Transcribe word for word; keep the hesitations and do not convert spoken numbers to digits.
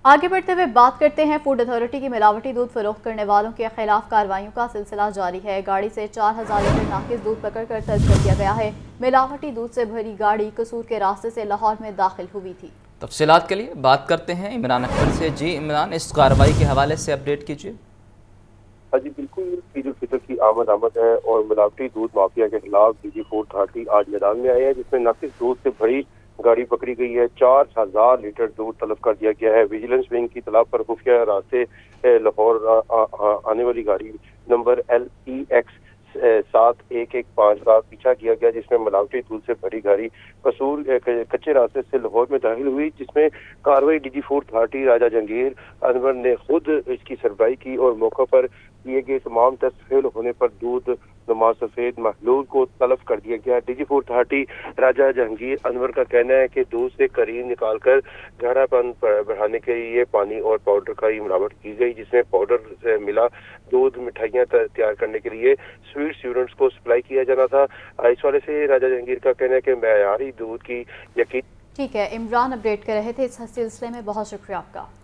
आगे बढ़ते हुए बात करते हैं फूड अथॉरिटी की मिलावटी दूध फरोख्त करने वालों के खिलाफ कार्रवाइयों का सिलसिला जारी है। गाड़ी से चार हजार लीटर नाकिस दूध पकड़ कर तर्क कर दिया गया है। मिलावटी दूध से भरी गाड़ी कसूर के रास्ते से लाहौर में दाखिल हुई थी। तफसीलात के लिए बात करते हैं इमरान अख्तर से। जी इमरान, इस कार्रवाई के हवाले से अपडेट कीजिए। हाँ जी बिल्कुल, ईद उल फितर की आमद आमद है और मिलावटी दूध माफिया के खिलाफ डीजी फूड अथॉरिटी आज मैदान में आए हैं, जिसमें नाकिस दूध से भरी गाड़ी पकड़ी गई है। चार हजार लीटर दूध तलब कर दिया गया है। विजिलेंस विंग की तलाब पर खुफिया रास्ते लाहौर आने वाली गाड़ी नंबर एल ई एक्स सात एक एक पाँच का पीछा किया गया, जिसमें मिलावटी दूध से भरी गाड़ी कसूर कच्चे रास्ते से लाहौर में दाखिल हुई, जिसमें कार्रवाई DG food authority Raja Jahangir Anwar ने खुद इसकी सरबराही की और मौके पर किए गए तमाम टेस्ट फेल होने पर दूध नमाज सफेद महलूल को तलब कर दिया गया। DG food authority Raja Jahangir Anwar का कहना है कि दूध से करीन निकालकर गाढ़ापन बढ़ाने के लिए पानी और पाउडर का ही मिलावट की गई, जिसमें पाउडर से मिला दूध मिठाइयाँ तैयार करने के लिए स्वीट स्टूडेंट्स को सप्लाई किया जाना था। इस वाले से राजा जहांगीर का कहना है कि मेयारी दूध की यकीन। ठीक है, इमरान अपडेट कर रहे थे इस सिलसिले में, बहुत शुक्रिया आपका।